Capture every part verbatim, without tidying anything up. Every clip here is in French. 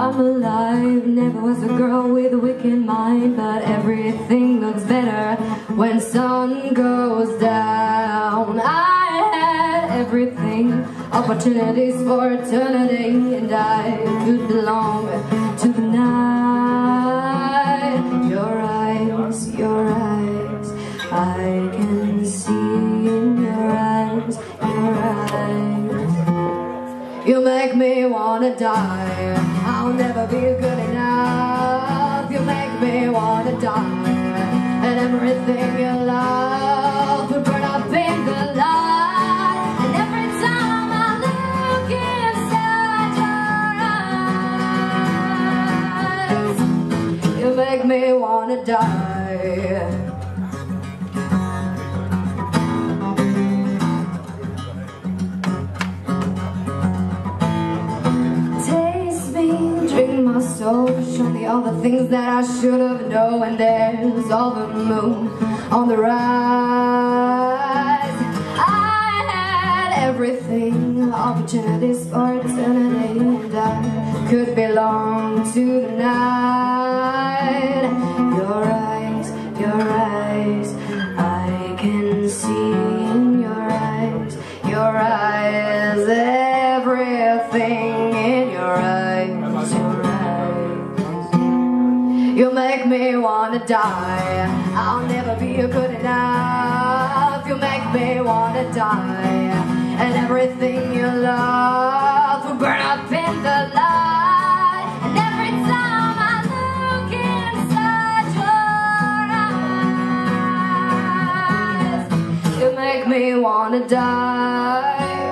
I'm alive, never was a girl with a wicked mind, but everything looks better when sun goes down. I had everything, opportunities for eternity, and I could belong to the night. Your eyes, your eyes, I can see in your eyes, your eyes. You make me wanna die. I'll never be good enough. You make me wanna die. And everything you love will burn up in the light. And every time I look inside your eyes, you make me wanna die. So show me all the things that I should have known. And there's all the moon on the rise. I had everything, opportunities for eternity, and I could belong to the night. Your eyes, your eyes, I can see in your eyes, your eyes, everything in your eyes, your eyes. You make me wanna die. I'll never be good enough. You make me wanna die. And everything you love will burn up in the light. And every time I look inside your eyes, you make me wanna die.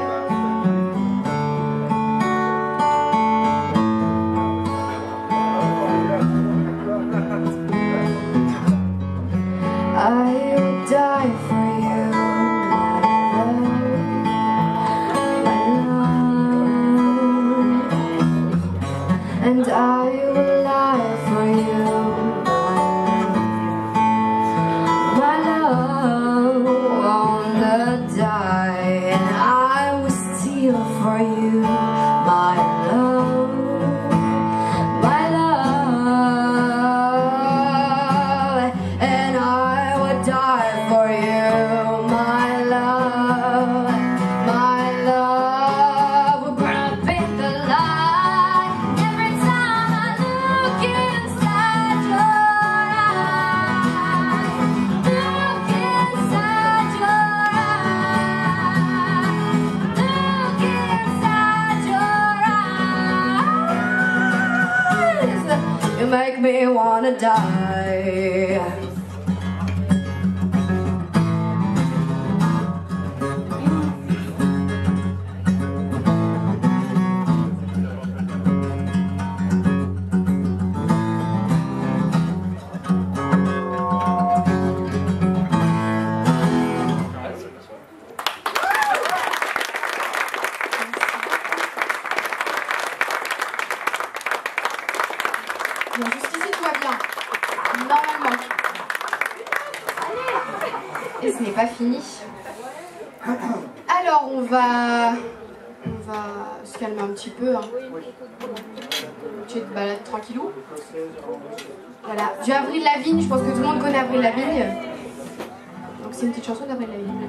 I will die for you, my love, and I will lie for you, my love, my love won't die, and I will steal for you, my love, my love, and I die for you, my love, my love will burn up in the light. Every time I look inside your eyes, look inside your eyes, look inside your eyes. You make me wanna die. Bon, jusqu'ici tout va bien, normalement. Et ce n'est pas fini. Alors on va, on va se calmer un petit peu. Hein. Une petite balade tranquillou. Voilà, du Avril Lavigne, je pense que tout le monde connaît Avril Lavigne. Donc c'est une petite chanson d'Avril Lavigne.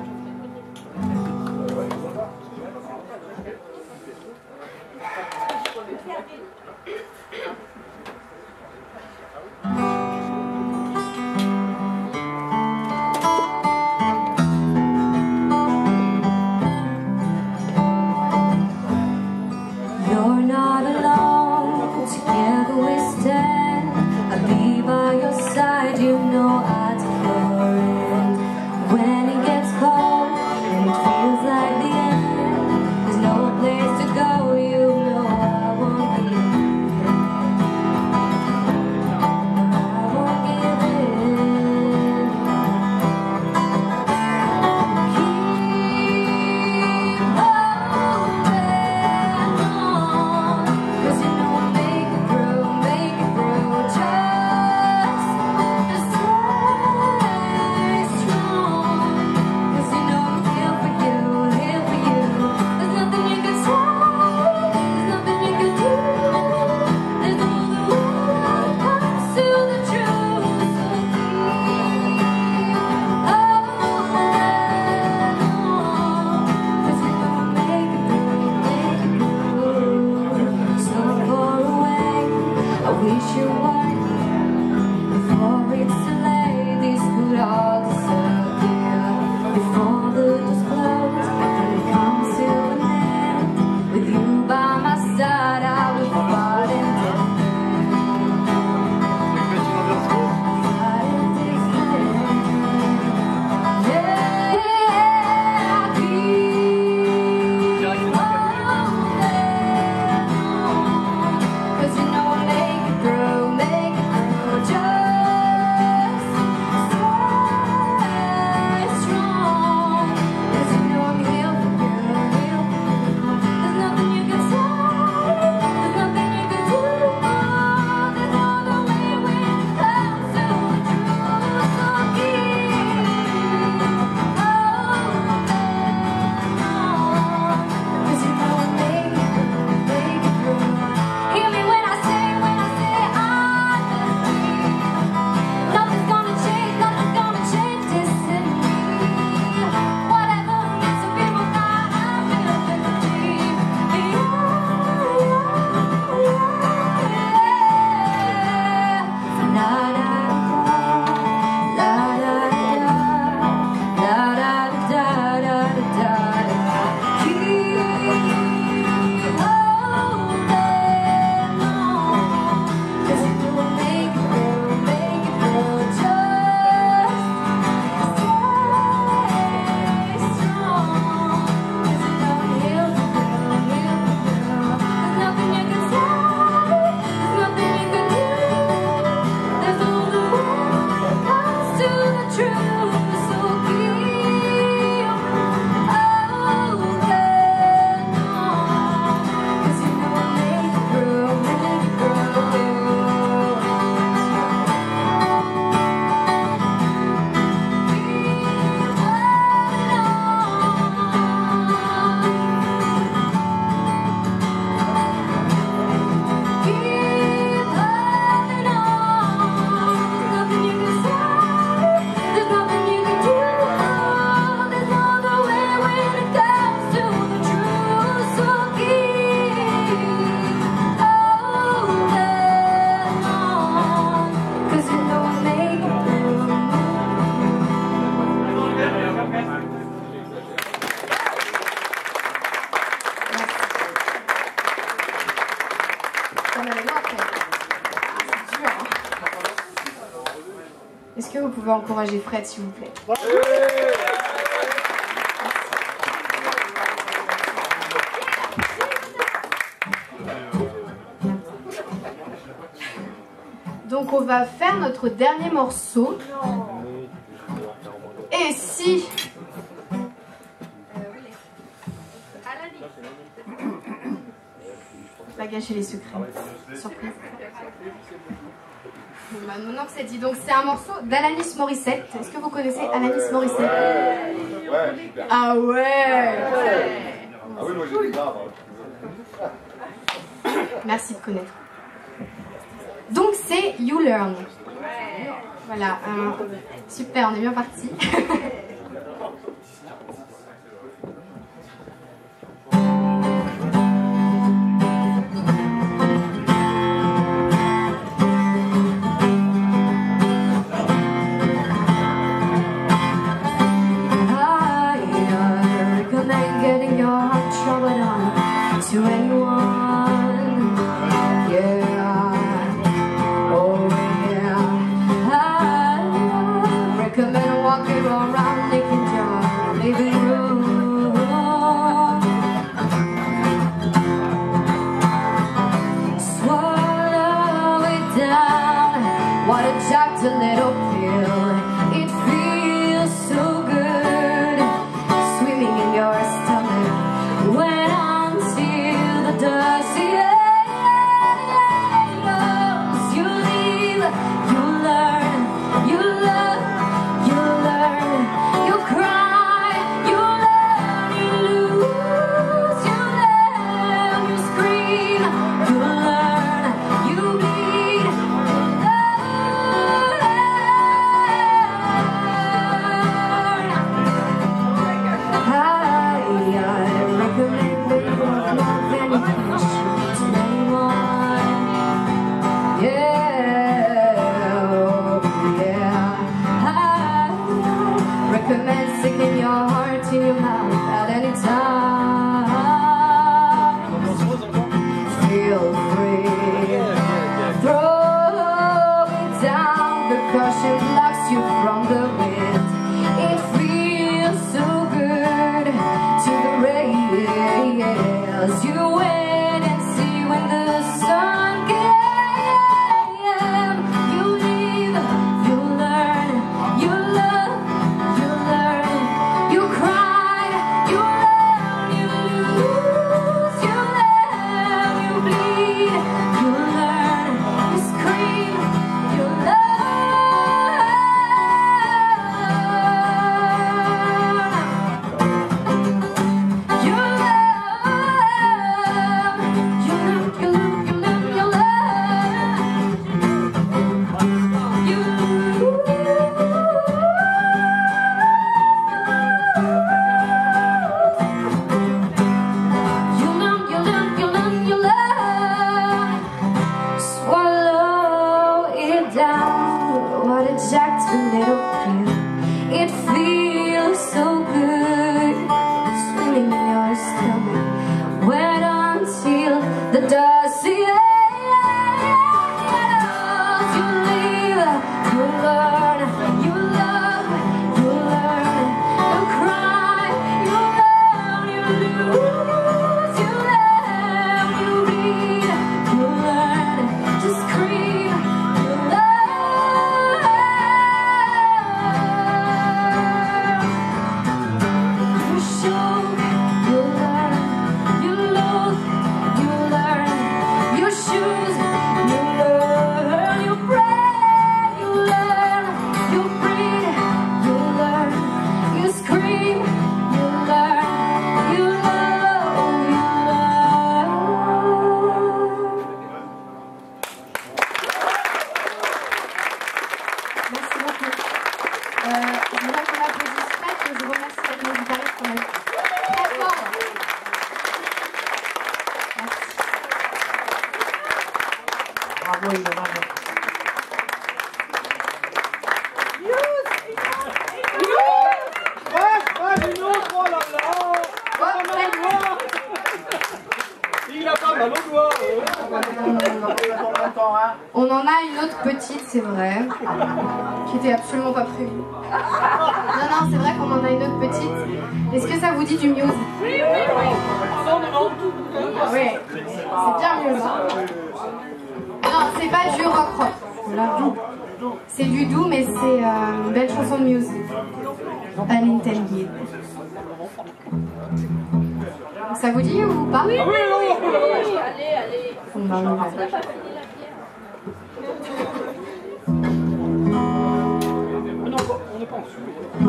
You're not alone, together we stand. I'll be by your side, you know I'd for it. When it gets cold, pouvez encourager Fred, s'il vous plaît. Donc on va faire notre dernier morceau. Et si... Pas gâcher les secrets. Surprise. Bon, bah, maintenant que c'est dit, donc c'est un morceau d'Alanis Morissette. Est-ce que vous connaissez Alanis Morissette? Ouais. Ah ouais. Ah oui, moi j'ai des graves. Merci de connaître. Donc c'est You Learn. Voilà, euh, super, on est bien parti. To anyone, yeah, oh yeah, I recommend walking around making your living room. Swallow it down, what a jacked little pill. It feels so good, swimming in your stomach when does it else? You live, you learn, you love, you learn, you cry, you learn, you lose, you learn, you scream, you learn, you bleed, you learn. I, I recommend that you love to anyone, yeah, oh, yeah. I recommend sticking your heart to your mouth at any time. Feel free, throw it down, the caution blocks you from the wind. It feels so good to the rails. You wait and see when the sun gets. You live, you learn, you love, you learn, you cry, you learn, you lose, you learn, you bleed, you learn, you scream, you learn. You it feels so good, swimming in your stomach, wet until the dust settles. You live, you learn, you love, you learn, you cry, you learn, you lose, you learn, you read, you learn, to scream, you learn. Bravo, Elisa, bravo. Il a pas mal au doigt. encore un. On en a une autre petite, c'est vrai, qui était absolument pas prévue. Non, non, c'est vrai qu'on en a une autre petite. Est-ce que ça vous dit du Muse? Oui, oui, oui. Oui, c'est bien Muse. Non, c'est pas du rock rock. C'est du doux, mais c'est euh, une belle chanson de Muse. Unintended. Ça vous dit ou pas? Oui, oui, oui. Allez, allez. On va on va. On n'est pas en dessous.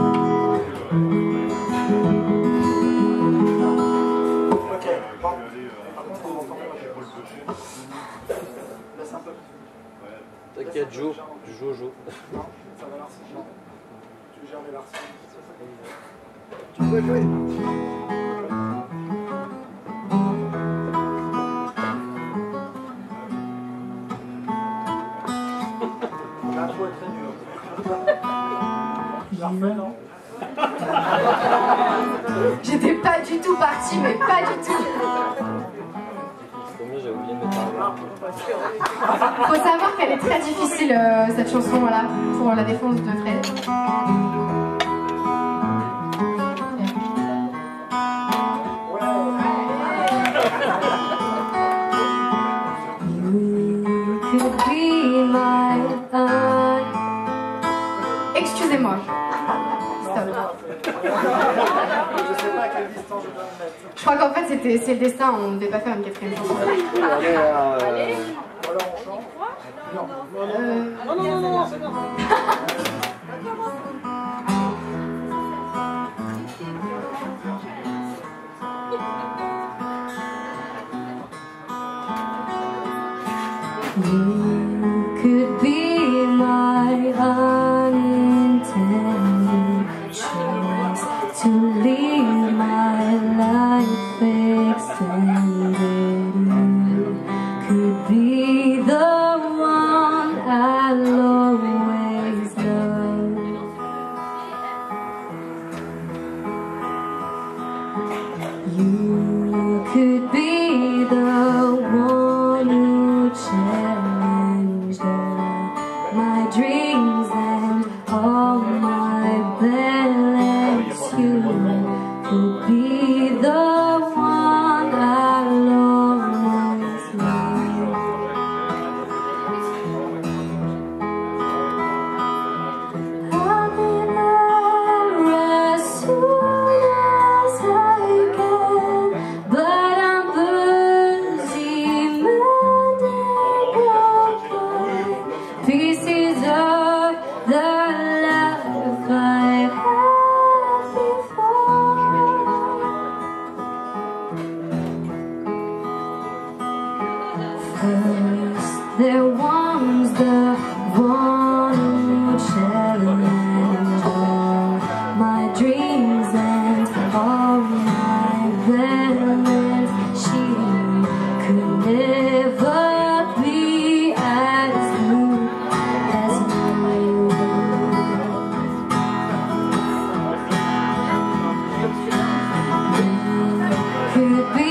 Ok, bon. Par contre, on entend pas. Laisse un peu. T'inquiète, Jo, du Jojo. Non, ça va l'arcer. Tu gères les l'arcer. Tu peux jouer. L'intro est très nulle. Je la refais, non? J'étais pas du tout partie, mais pas du tout. Combien j'ai oublié de mettre un. Faut savoir qu'elle est très difficile, euh, cette chanson-là, pour la défense de Fred. Excusez-moi. Stop. Je sais pas à quelle distance je dois me mettre. Je crois qu'en fait c'était c'est le destin, on ne devait pas faire une quatrième chanson. Allez, euh... Alors on chante. Non. Euh... Non, non, non, non, c'est bon. You could be my unintended choice to leave my life extended. You could be the one I'll always love. You could be the one who challenged all my dreams and all my balance. You could be the one I'll always love. I'll be there as soon as I can, but I'm busy mending pieces of the life I had before. First, there was the one who challenged all my dreams and all my balance. She could never be as blue as you. You could be